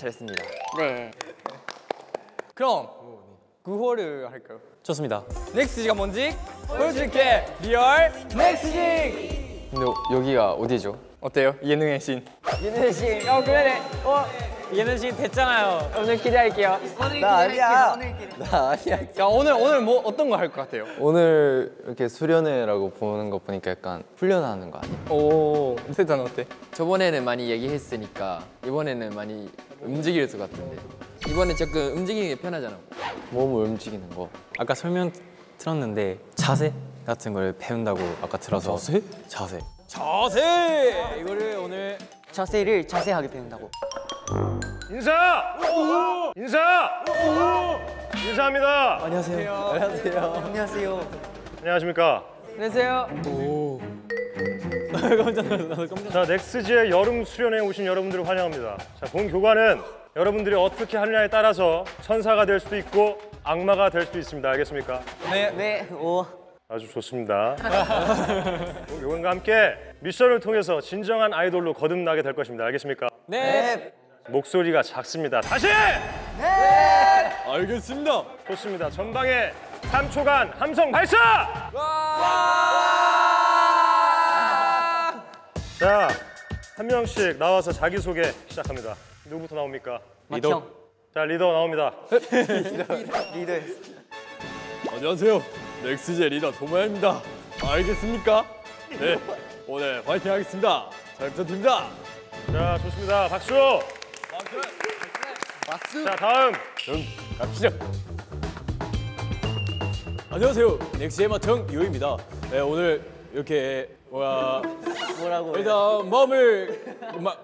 잘했습니다. 네. 그럼 구호를 할까요? 좋습니다. 넥스지가 뭔지 보여줄게. 리얼 넥스지. 근데 여기가 어디죠? 어때요? 예능의 신. 예능 씨. 그래. 예능 씨 됐잖아요. 오늘 기대할게요. 나 아니야. 나 아니야. 자 오늘 뭐 어떤 거 할 것 같아요? 오늘 이렇게 수련회라고 보는 거 보니까 약간 훈련하는 거 아니에요? 오 세찬 어때? 저번에는 많이 얘기했으니까 이번에는 많이 움직일 것 같은데 이번에 조금 움직이는 게 편하잖아. 몸을 움직이는 거. 아까 설명 들었는데 자세 같은 걸 배운다고 아까 들어서. 자세? 자세. 자세! 이거를 오늘 자세를 자세하게 배운다고. 인사! 인사! 인사합니다. 안녕하세요. 안녕하십니까? 안녕하세요. 자, 넥스지의 여름 수련회에 오신 여러분들을 환영합니다. 자, 본 교관은 여러분들이 어떻게 하느냐에 따라서 천사가 될 수도 있고 악마가 될 수도 있습니다. 알겠습니까? 네. 오. 아주 좋습니다. 본 교관과 함께 미션을 통해서 진정한 아이돌로 거듭나게 될 것입니다. 알겠습니까? 네. 목소리가 작습니다. 다시! 알겠습니다. 좋습니다. 전방에 3초간 함성 발사! 자, 한 명씩 나와서 자기소개 시작합니다. 누구부터 나옵니까? 막형. 자, 리더 나옵니다. 리더. 안녕하세요. 넥스지의 리더 도모야입니다. 알겠습니까? 네. 오늘 화이팅 하겠습니다. 잘 부탁드립니다. 자, 좋습니다. 박수! 자, 다음. 갑시다. 안녕하세요. 넥스지의 마청 이호입니다. 네, 오늘 이렇게 뭐라고? 일단 마음을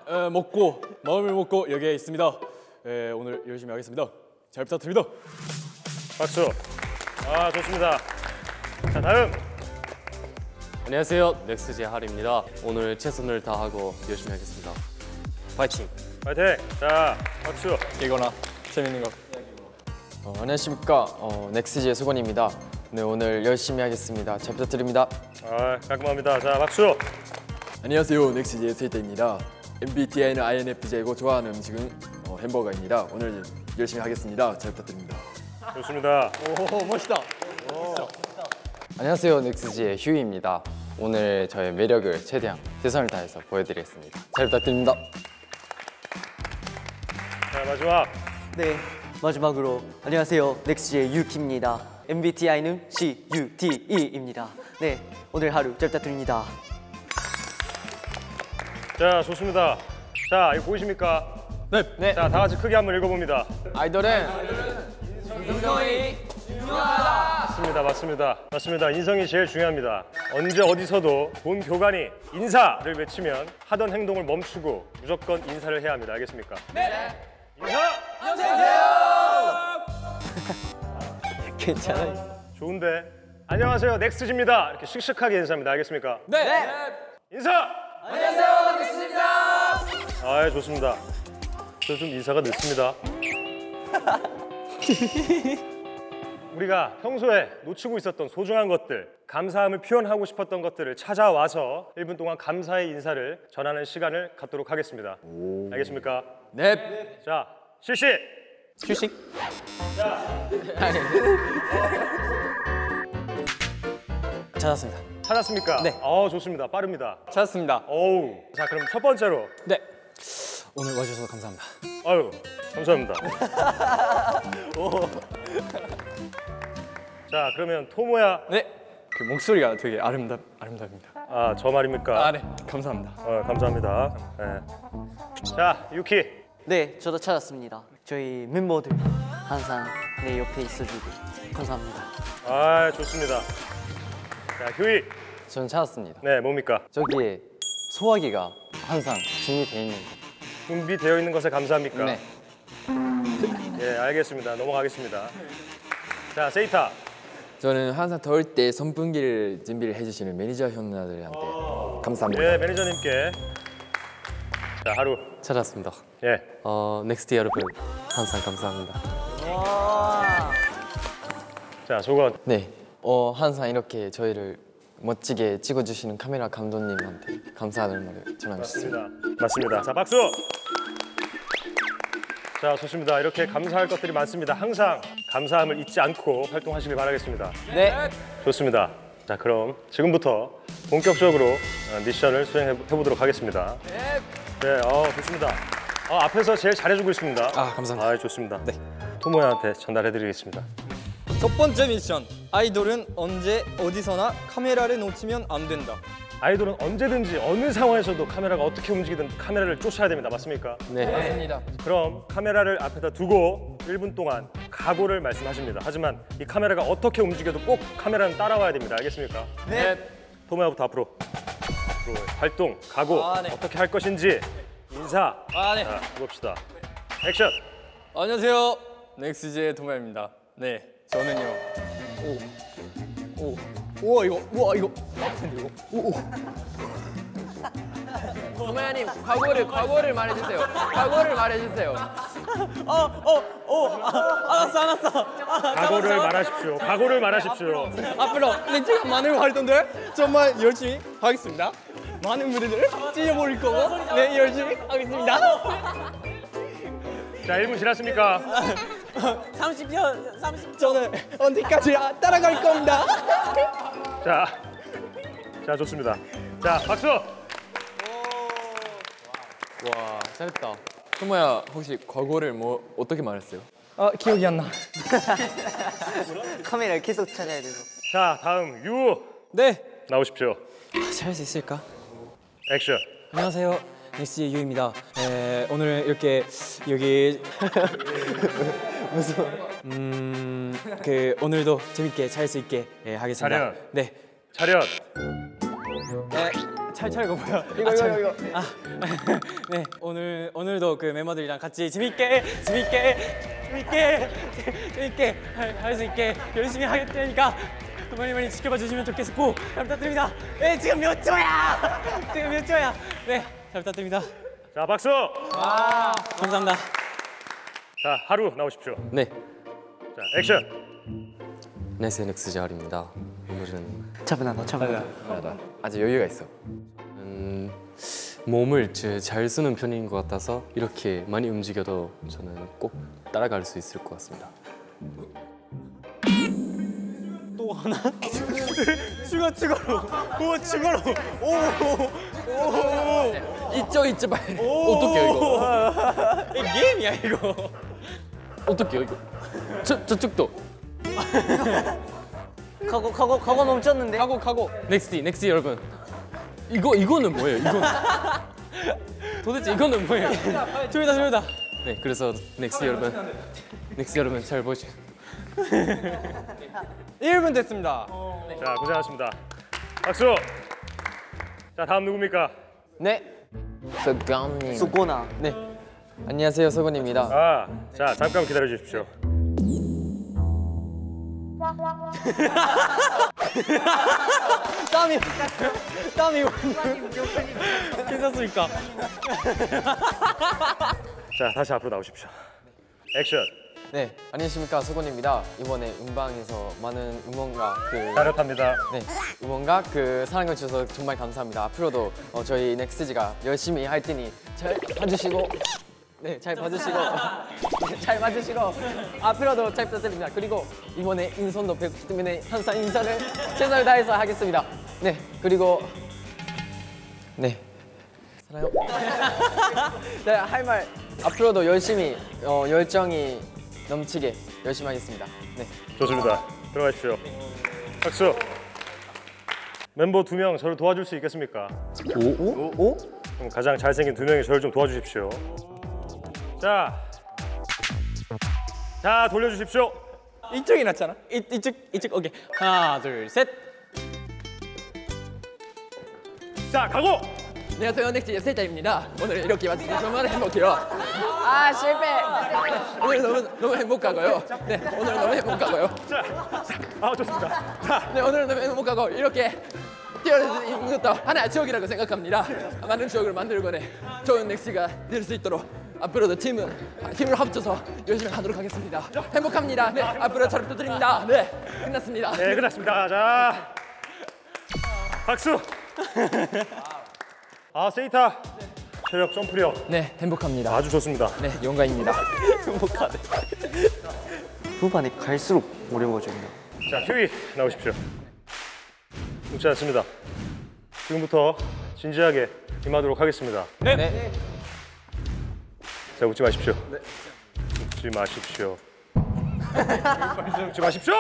먹고 여기에 있습니다. 네, 오늘 열심히 하겠습니다. 잘 부탁드립니다. 박수. 아, 좋습니다. 자, 다음. 안녕하세요. 넥스지의 하리입니다. 오늘 최선을 다하고 열심히 하겠습니다. 파이팅! 파이팅! 자, 박수. 이거나 재밌는 거. 안녕하십니까. 넥스지의 수건입니다. 네, 오늘 열심히 하겠습니다. 잘 부탁드립니다. 아, 깔끔합니다. 자, 박수. 안녕하세요. 넥스지의 세이태입니다. MBTI는 INFJ고 좋아하는 음식은 햄버거입니다. 오늘 열심히 하겠습니다. 잘 부탁드립니다. 좋습니다. 오 멋있다. 안녕하세요. 넥스지의 휴이입니다. 오늘 저의 매력을 최대한 최선을 다해서 보여드리겠습니다. 잘 부탁드립니다. 자, 마지막. 네. 마지막으로 안녕하세요. 넥스지의 유키입니다. MBTI는 CUTE입니다. 네. 오늘 하루 잘 부탁드립니다. 자, 좋습니다. 자, 이거 보이십니까? 네. 자, 다 같이 크게 한번 읽어봅니다. 아이돌은 맞습니다. 인성이 제일 중요합니다. 언제 어디서도 본 교관이 인사를 외치면 하던 행동을 멈추고 무조건 인사를 해야 합니다. 알겠습니까? 네. 인사! 괜찮아요. 좋은데. 안녕하세요. 넥스지입니다. 이렇게 씩씩하게 인사합니다. 알겠습니까? 네. 인사! 안녕하세요. 넥스지입니다. 아, 좋습니다. 저 좀 인사가 늦습니다. 우리가 평소에 놓치고 있었던 소중한 것들, 감사함을 표현하고 싶었던 것들을 찾아와서 1분 동안 감사의 인사를 전하는 시간을 갖도록 하겠습니다. 알겠습니까? 네. 자, 실시! 휴식. 찾았습니다. 찾았습니까? 네. 좋습니다. 빠릅니다. 찾았습니다. 어우. 자, 그럼 첫 번째로. 네. 오늘 와주셔서 감사합니다. 아유, 감사합니다. 자, 그러면 토모야. 네. 그 목소리가 되게 아름답습니다. 아, 저 말입니까? 아, 네. 감사합니다. 감사합니다. 네. 자, 유키. 네, 저도 찾았습니다. 저희 멤버들 항상 내 옆에 있어주고 감사합니다. 아, 좋습니다. 자, 휴이. 저는 찾았습니다. 네, 뭡니까? 저기에 소화기가 항상 준비되어 있는 거. 준비되어 있는 것에 감사합니까? 네. 예, 알겠습니다. 넘어가겠습니다. 자, 세이타. 저는 항상 더울 때 선풍기를 준비를 해주시는 매니저 형님들한테 감사합니다. 예, 매니저님께. 자, 하루. 찾았습니다. 예. 넥스트 여러분 항상 감사합니다. 자, 소건. 네. 항상 이렇게 저희를 멋지게 찍어주시는 카메라 감독님한테 감사하는 말을 전하고 싶습니다. 맞습니다. 자, 박수. 자, 좋습니다. 이렇게 감사할 것들이 많습니다. 항상 감사함을 잊지 않고 활동하시길 바라겠습니다. 네. 좋습니다. 자, 그럼 지금부터 본격적으로 미션을 수행해 보도록 하겠습니다. 네, 좋습니다. 앞에서 제일 잘해주고 있습니다. 아, 감사합니다. 좋습니다. 네. 토모야한테 전달해드리겠습니다. 첫 번째 미션. 아이돌은 언제 어디서나 카메라를 놓치면 안 된다. 아이돌은 언제든지 어느 상황에서도 카메라가 어떻게 움직이든 카메라를 쫓아야 됩니다. 맞습니까? 네. 맞습니다. 그럼 카메라를 앞에다 두고 1분 동안 각오를 말씀하십니다. 하지만 이 카메라가 어떻게 움직여도 꼭 카메라는 따라와야 됩니다. 알겠습니까? 네. 토모야부터 앞으로 활동, 각오 네. 어떻게 할 것인지 인사 네. 자, 해봅시다. 액션! 안녕하세요. 넥스지의 도마입니다. 네, 저는요. 우와 이거 빡센데 이거. 도마야님 각오를 말해주세요. 각오를 말해주세요. 각오를 말하십시오. 각오를 말하십시오. 앞으로 넥스가 많은 활동들 정말 열심히 하겠습니다. 많은 무대들 찢어버릴 거고 네 열심히 하겠습니다. 자, 1분 지났습니까? 30년 저는 언제까지 따라갈 겁니다. 자, 좋습니다. 자, 박수! 와 잘했다. 토모야 혹시 과거를 뭐 어떻게 말했어요? 기억이 안 나. 카메라를 계속 찾아야 돼서. 자, 다음 유 네. 나오십시오. 잘할 수 있을까? 액션! 안녕하세요. 넥스의 유입니다. 오늘 이렇게 여기 오늘도 재밌게 잘 수 있게 하겠습니다. 차렷. 네. 차렷! 이거 뭐야? 이거. 네. 오늘도 그 멤버들이랑 같이 재밌게 할 수 있게 열심히 하겠다니까 많이 지켜봐 주시면 좋겠고 잘 부탁드립니다. 네, 지금 몇 초야? 네, 잘 부탁드립니다. 자, 박수! 감사합니다. 자, 하루 나오십시오. 네. 자, 액션! 안녕하세요 넥스지알입니다. 오늘은 잡으나 너 잡으나. 아직 여유가 있어. 몸을 잘 쓰는 편인 것 같아서 이렇게 많이 움직여도 저는 꼭 따라갈 수 있을 것 같습니다. 또 하나? 추가로. 있죠 빨리. 어떡해요 이거? 이 게임이야 이거. 어떡해요 이거? 저쪽도. 각오 멈췄는데. 가고. 넥스티 여러분. 이거는 뭐예요? 이거는 도대체 이거는 뭐예요? 조용히다. 네, 그래서 넥스티 여러분 잘 보시. 1분 됐습니다. 자, 고생하셨습니다. 박수! 자, 다음 누굽니까? 네. 서감님. 수고나. 네. 안녕하세요 서건입니다. 자, 잠깐 기다려 주십시오. 땀이 괜찮습니까? 자, 다시 앞으로 나오십시오. 액션! 네. 안녕하십니까 서건입니다. 이번에 음방에서 많은 응원과 차렷합니다. 응원과 사랑을 주셔서 정말 감사합니다. 앞으로도 저희 넥스지가 열심히 할 테니 잘 봐주시고 앞으로도 잘 부탁드립니다. 그리고 이번에 인선도 뵙기 때문에 항상 인사를 최선을 다해서 하겠습니다. 네, 그리고 사랑해요. 네, 할 말 앞으로도 열심히 열정이 넘치게 열심히 하겠습니다. 네. 좋습니다. 들어가십시오. 박수! 멤버 2명 저를 도와줄 수 있겠습니까? 오? 그럼 가장 잘생긴 2명이 저를 좀 도와주십시오. 자, 돌려주십시오. 이쪽이 낫잖아. 이쪽 오케이. 하나, 둘, 셋. 자, 가고! 안녕하세요 넥스의 세자입니다. 오늘 이렇게 와주셔서 정말 행복해요. 실패. 오늘 너무 행복하고요. 네, 오늘 너무 행복하고요. 좋습니다. 자, 네, 오늘 너무 행복하고 이렇게 뛰어내는 것도 하나의 추억이라고 생각합니다. 많은 추억을 만들고 좋은 넥스가 될 수 있도록 앞으로도 힘을 합쳐서 열심히 하도록 하겠습니다. 행복합니다. 네, 앞으로 잘 부탁드립니다. 네, 끝났습니다. 네, 끝났습니다. 자, 박수! 세이타 체력, 점프력 네, 행복합니다. 아주 좋습니다. 네, 영광입니다. 후반에 갈수록 어려워집니다. 자, 휴이 나오십시오. 웃지 않습니다. 지금부터 진지하게 임하도록 하겠습니다. 네. 자, 웃지 마십시오. 웃지 마십시오. 웃지 마십시오.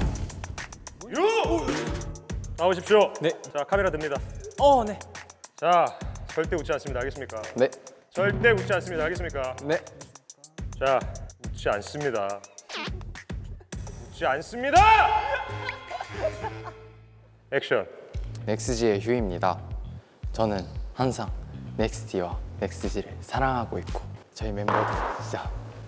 나오십시오. 네. 자, 카메라 듭니다. 네. 자, 절대 웃지 않습니다. 알겠습니까? 네. 절대 웃지 않습니다. 알겠습니까? 네. 자, 웃지 않습니다. 웃지 않습니다. 액션. 넥스지의 휴입니다. 저는 항상 넥스티와 넥스지를 사랑하고 있고 저희 멤버들 진짜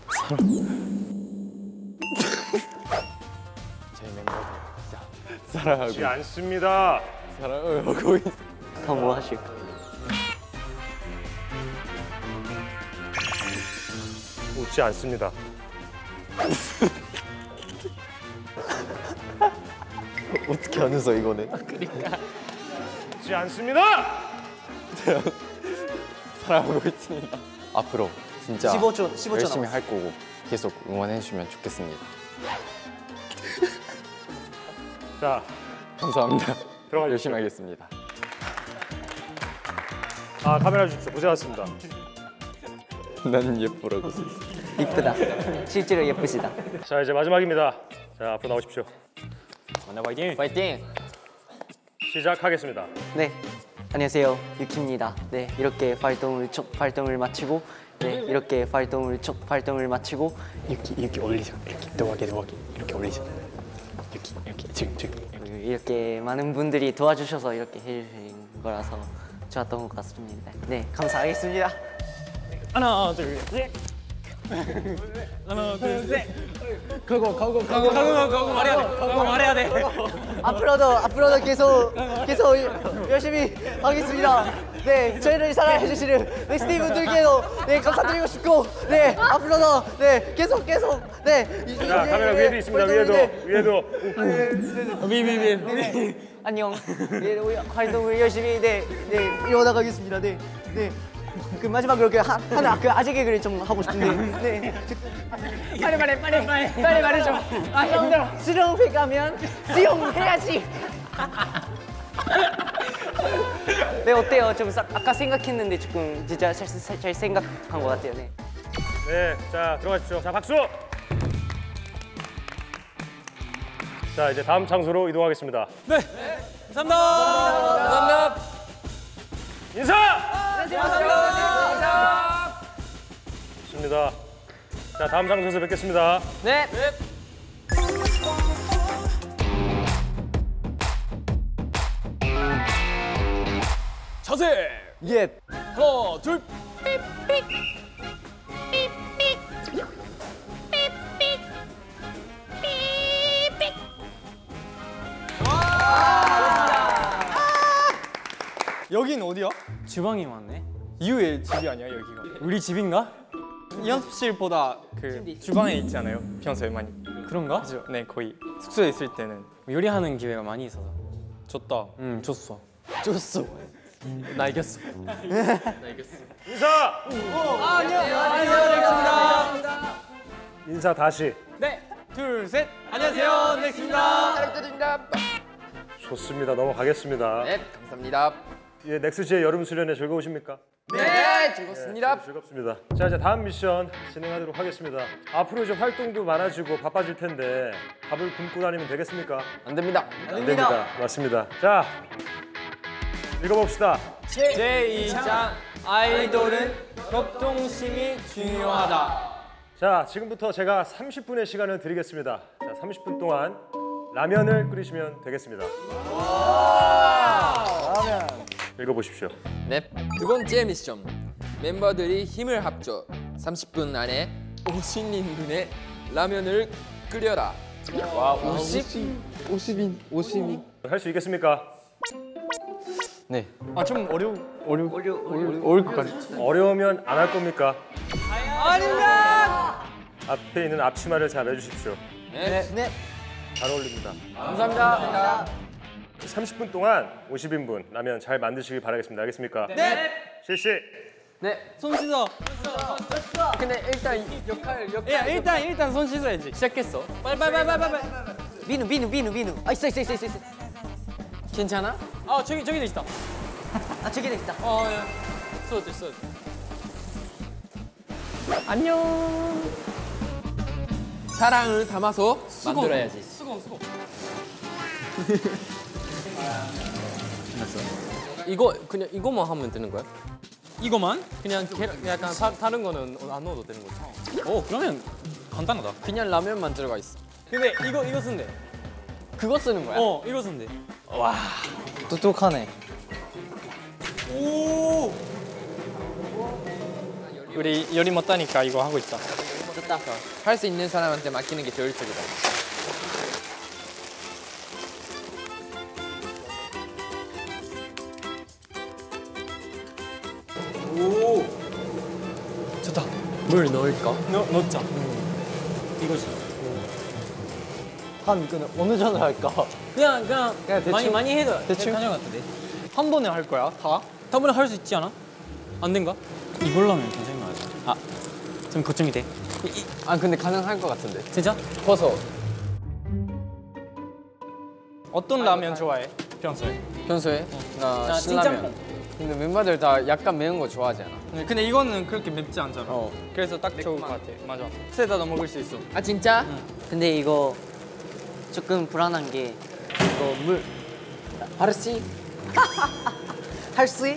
저희 멤버들 진짜 사랑하고 웃지 않습니다. 사랑하고 있어. 더 뭐 하실까? 웃지 않습니다. 어떻게 안 웃어 이거는? 웃지 않습니다. 사랑하고 있습니다. 앞으로 진짜 15초 열심히 남았어. 할 거고 계속 응원해 주시면 좋겠습니다. 자, 감사합니다. 들어가 열심히 하겠습니다. 아, 카메라 주십시오. 고생하셨습니다. 난 예쁘라고. 이쁘다. 실제로 예쁘시다. 자, 이제 마지막입니다. 자, 앞으로 나오십시오. 파이팅. 파이팅! 시작하겠습니다. 네, 안녕하세요. 유키입니다. 네, 이렇게 활동을 마치고 이렇게 활동을 마치고 이렇게 올리죠. 이렇게 도와게 이렇게 올리죠. 이렇게 지금. 이렇게 많은 분들이 도와주셔서 이렇게 해주신 거라서 좋았던 것 같습니다. 네, 감사하겠습니다. 하나, 둘, 셋. 하나, 둘, 셋. 가고 말해야 돼. 가고 말해야 돼. 앞으로도 계속 열심히 하겠습니다. 네, 저희를 사랑해 주시는 넥스티 분들께도 네 감사드리고 싶고, 네 앞으로도 네 계속 네. 자, 카메라 위에도 있습니다. 위에도. 위. 안녕. 네, 우리 활동을 열심히 이어나가겠습니다. 네. 그 마지막으로 하나 아재 개그를 좀 하고 싶은데. 네. 빨리 말해줘. 아 힘들어. 수영회 가면 수영해야지. 네 어때요? 좀 아까 생각했는데 조금 진짜 잘 생각한 것 같아요. 네. 네, 자, 들어가십시오. 자, 박수. 자, 이제 다음 장소로 이동하겠습니다. 네. 감사합니다. 인사! 좋습니다. 자, 다음 장소에서 뵙겠습니다. 네. 자세. 예. 하나, 둘. 여긴 어디야? 주방이 많네. 이유의 집이 아니야 여기가? 우리 집인가? 연습실보다 그 주방에 있지 않아요? 평소에 많이. 그런가? 그죠? 네, 거의 숙소에 있을 때는. 요리하는 기회가 많이 있어서. 줬다. 줬어. 나 이겼어. 인사! 안녕하십니까. 인사 다시. 네. 둘, 셋. 안녕하세요. 넥스입니다. 좋습니다. 넘어가겠습니다. 네, 감사합니다. 예, 넥스지의 여름 수련회 즐거우십니까? 네, 즐겁습니다. 즐겁습니다. 자, 이제 다음 미션 진행하도록 하겠습니다. 앞으로 이제 활동도 많아지고 바빠질 텐데 밥을 굶고 다니면 되겠습니까? 안 됩니다. 안 됩니다. 맞습니다. 자, 읽어봅시다. 제2장 아이돌은 협동심이 중요하다. 자, 지금부터 제가 30분의 시간을 드리겠습니다. 자, 30분 동안 라면을 끓이시면 되겠습니다. 라면. 읽어보십시오. 네, 두 번째 미션. 멤버들이 힘을 합쳐 30분 안에 50인분의 라면을 끓여라. 와, 50인. 할 수 있겠습니까? 네. 아 좀 어려울 것 같아. 어려우면 안 할 겁니까? 아닙니다. 앞에 있는 앞치마를 잘 해주십시오. 네. 잘 어울립니다. 감사합니다. 30분 동안 50인분 라면 잘 만드시길 바라겠습니다. 알겠습니까? 네. 실시. 네. 손 씻어. 근데 일단 역할. 야 일단 손 씻어야지. 시작했어. 빨리. 민우. 아 있어. 괜찮아? 아 저기도 있다. 아 저기도 있다. 예. 쏘. 안녕. 사랑을 담아서 만들어야지. 수고. 이거 그냥 이거만 하면 되는 거야? 이거만? 그냥 약간 다른 거는 안 넣어도 되는 거지? 그러면 간단하다. 그냥 라면만 들어가 있어. 근데 이거 쓴대. 그거 쓰는 거야? 이거 쓴대. 똑똑하네. 우리 요리 못하니까 이거 하고 있자. 됐다. 할 수 있는 사람한테 맡기는 게 효율적이다. 좋다. 물 넣을까? 넣자. 이거지. 한 어느 정도 할까? 그냥 대충? 많이 해도 대충? 괜찮은 것 같은데. 한 번에 할 거야 다? 한 번에 할 수 있지 않아? 안 된가? 이걸로 하면 괜찮은 거 같아. 좀 걱정이 돼. 아 근데 가능할 것 같은데. 진짜? 버섯. 어떤 라면 좋아해? 평소에? 평소에 나 나 신라면. 찐짬뽕. 근데 멤버들 다 약간 매운 거 좋아하지 않아? 근데 이거는 그렇게 맵지 않잖아. 어. 그래서 딱 좋을 것 같아. 맞아. 세다도 먹을 수 있어. 아 진짜? 근데 이거 조금 불안한 게 이거 물. 하르시. 할수?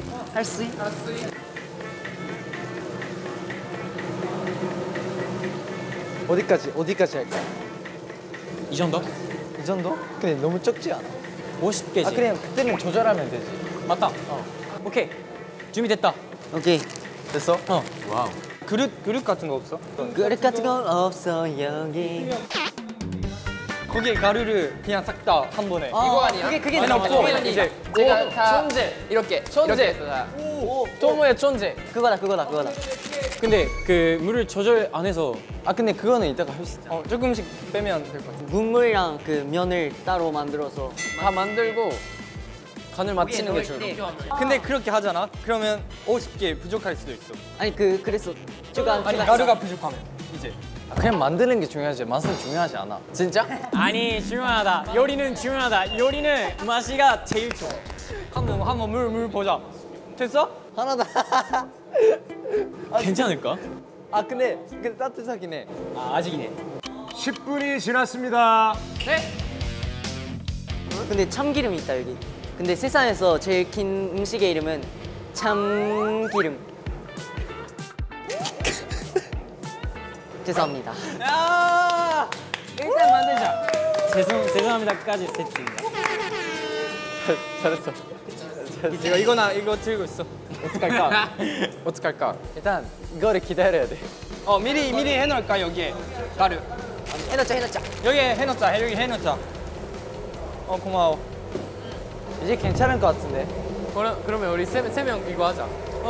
어디까지 할까? 이 정도? 이 정도? 근데 너무 적지 않아? 50개지. 그냥 그때는 조절하면 되지. 맞다. 오케이. 준비됐다. 오케이. 됐어? 와우. 그릇 같은 거 없어? 그릇 같은 건 없어 여기. 거기에 가루를 그냥 싹 다 한 번에. 이거 아니야? 그게 아니, 넣고 없고. 이제 제가 다 천재. 이렇게 해서 다. 토모의 천재. 그거다. 근데 그 물을 조절 안 해서 아 근데 그거는 이따가 할 수 있잖아. 조금씩 빼면 될 것 같아. 국물이랑 그 면을 따로 만들어서 다 만들고 간을 맞추는 게 좋을 것 같아. 근데 그렇게 하잖아? 그러면 50개 부족할 수도 있어. 아니 그래서 아니 가루가 부족하면 이제. 그냥 만드는 게 중요하지 맛은 중요하지 않아. 진짜? 아니 중요하다. 요리는 중요하다. 요리는 맛이가 제일 좋아. 한번 물 보자. 됐어? 하나다. 괜찮을까? 아 근데 따뜻하긴 해. 아직이네. 10분이 지났습니다. 근데 참기름이 있다 여기. 근데 세상에서 제일 긴 음식의 이름은 참기름. 죄송합니다. 일단 만들자. 죄송합니다까지 세트입니다. 잘했어. 이거 들고 있어. 어떡할까? 어떡할까? 일단 이거를 기다려야 돼. 미리 해놓을까 여기에 가루. 해놓자. 여기 해놓자. 고마워. 이제 괜찮을 것 같은데. 그러면 우리 세 명 이거 하자.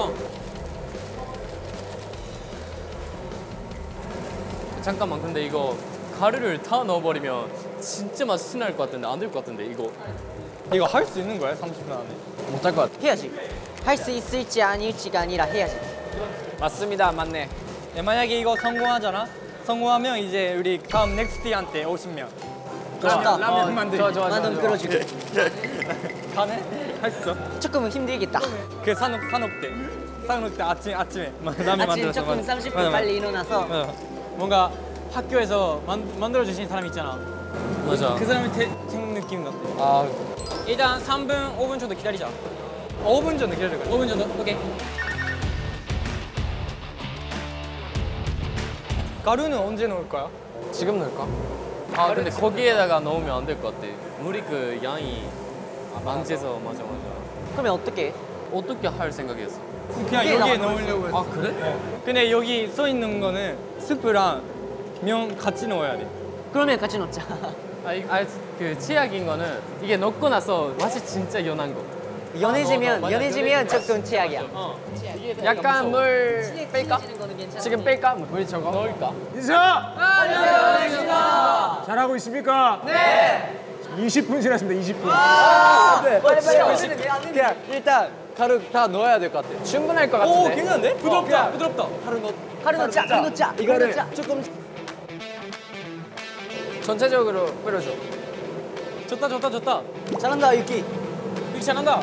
잠깐만 근데 이거 가루를 다 넣어버리면 진짜 맛이 날 것 같은데 안 될 것 같은데 이거. 이거 할 수 있는 거야 30분 안에? 못할 것 같아. 해야지. 할 수 있을지 아닐지가 아니라 해야지. 맞습니다, 맞네. 만약에 이거 성공하잖아? 성공하면 이제 우리 다음 넥스티한테 50명. 라면 만들기. 좋아. 나는 끌어줄게. 가네? 할 수 있어? 조금은 힘들겠다. 그 산업 때 아침에 라면 아침 만들어서 조금 맞아. 30분 맞아. 빨리 일어나서 맞아. 뭔가 학교에서 만들어 주신 사람 있잖아. 맞아. 그 사람이 된 느낌 같아. 아, 일단 3분, 5분 정도 기다리자. 5분 전에 기다릴 거야. 5분 정도? 오케이. 가루는 언제 넣을 거야? 지금 넣을까? 아 근데 거기에다가 넣으면 안 될 것 같아. 물이 그 양이 많지서 맞아. 그러면 어떻게? 어떻게 할 생각이었어? 그냥 여기에 넣으려고 했어. 아 그래? 근데 여기 써 있는 거는 스프랑 면 같이 넣어야 돼. 그러면 같이 넣자. 그 치약인 거는 이게 넣고 나서 맛이 진짜 연한 거. 연해지면 조금 최악이야. 약간 물 뺄까? 지금 뺄까? 물 저거 넣을까? 인사! 잘하고 있습니까? 네! 20분 지났습니다. 20분. 빨리. 그냥 일단 가루 다 넣어야 될 것 같아. 충분할 것 오 같은데. 괜찮은데? 부드럽다 부드럽다. 가루 넣자. 가루 넣자. 이거를 조금 전체적으로 뿌려줘. 좋다 좋다 좋다. 잘한다 유키. 이렇게 잘한다.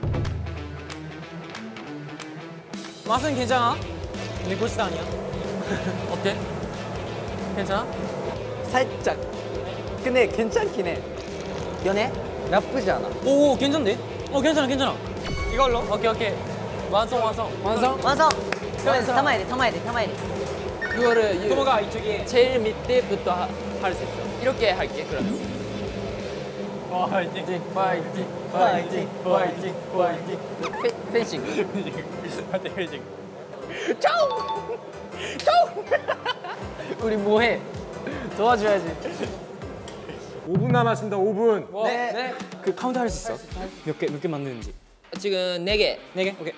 맛은 괜찮아? 근데 고시다 아니야? 어때? 괜찮아? 살짝. 근데 괜찮긴 해. 연애? 나쁘지 않아. 오 괜찮네? 괜찮아 괜찮아. 이걸로? 오케이 완성. 완성. 담아야 돼. 그거를 도모가 이쪽에. 제일 밑에부터 할 수 있어. 이렇게 할게 그러면. 파이팅. 펜싱. 파이팅. 우리 뭐해? 도와줘야지. 5분 남았습니다. 5분. 네. 그 카운트 할 수 있어? 몇 개 만드는지. 지금 4개. 4개? 오케이.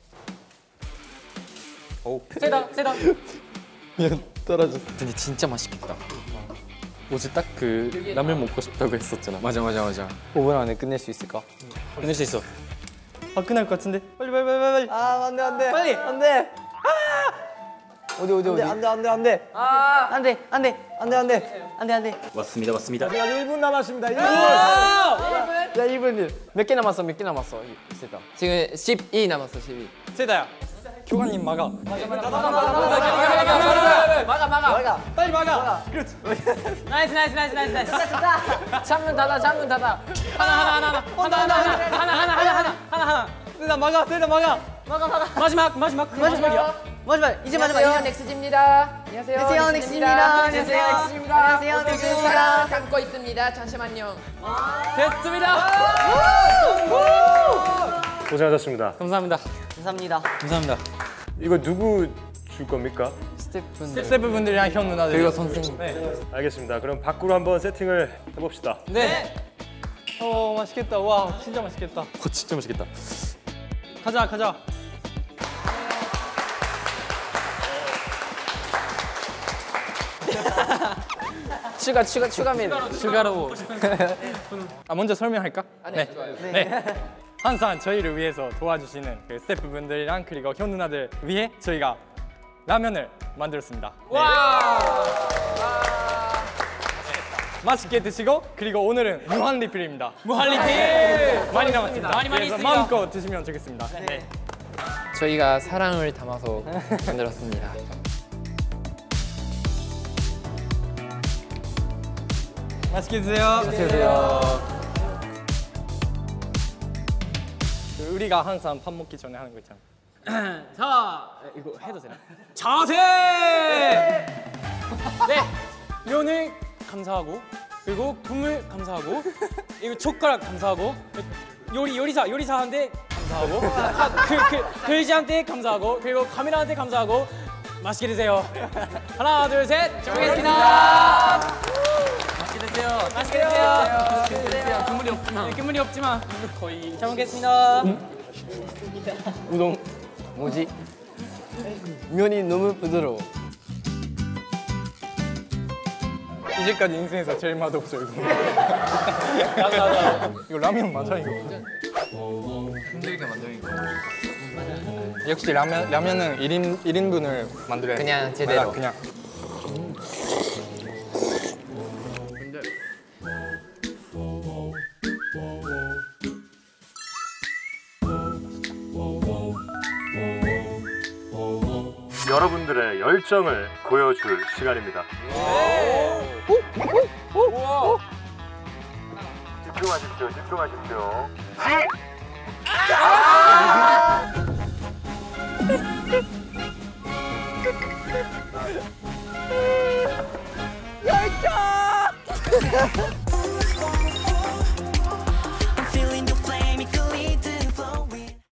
세다. 떨어졌어. 근데 진짜 맛있겠다. 어제 딱 그 라면 먹고 싶다고 했었잖아. 맞아. 5분 안에 끝낼 수 있을까? 끝낼 수 있어. 끝날 것 같은데. 빨리. 아, 안 돼. 빨리. 안 돼. 어디. 안 돼. 안 돼. 맞습니다. 마지막 1분 남았습니다. 1분. 야, 1분. 몇 개 남았어? 있을까? 지금 12 남았어. 12. 세다야. 교관님 막아. 막아. 빨리 막아. 그렇지. 나이스. 창문 닫아. 하나. 세다 막아. 마지막이야. 이제 안녕하세요. 넥스지입니다. 안녕하세요. 넥스입니다. 넥스지입니다. 담고 있습니다. 잠시만요. 됐습니다. 고생하셨습니다. 감사합니다. 감사합니다. 이거 누구 줄 겁니까? 스태프분들이랑 형 누나들. 그리고 선생님. 알겠습니다. 그럼 밖으로 한번 세팅을 해봅시다. 네. 맛있겠다. 와, 진짜 맛있겠다. 진짜 맛있겠다. 가자. 추가 메뉴. 추가로. 먼저 설명할까? 네. 네. 항상 저희를 위해서 도와주시는 그 스태프분들이랑 그리고 형 누나들 위해 저희가 라면을 만들었습니다. 와! 맛있게 드시고 그리고 오늘은 무한 리필입니다. 무한 리필 많이 남았습니다. 많이 그래서 있습니다. 마음껏 드시면 좋겠습니다. 네. 저희가 사랑을 담아서 만들었습니다. 맛있게 드세요. 우리가 항상 밥 먹기 전에 하는 거 있잖아. 자, 이거 해도 되나? 자세! 네, 면을 감사하고 그리고 국물 감사하고 이거 젓가락 감사하고 요리사한테 감사하고 그 의지한테 감사하고 그리고 카메라한테 감사하고 맛있게 드세요. 하나, 둘, 셋. 잘 먹겠습니다. 맛있게 드세요. 국물이 없지만 거의 잘 먹겠습니다. 우동. 뭐지? 면이 너무 부드러워. 이제까지 인생에서 제일 맛없어요. 이거. 이거 라면 맞아 이거. 힘들게 만들니까. 역시 라면은 1인분을 만들어야 돼. 그냥 제대로. 그냥. 여러분들의 열정을 보여줄 시간입니다. 집중하십시오. 열정!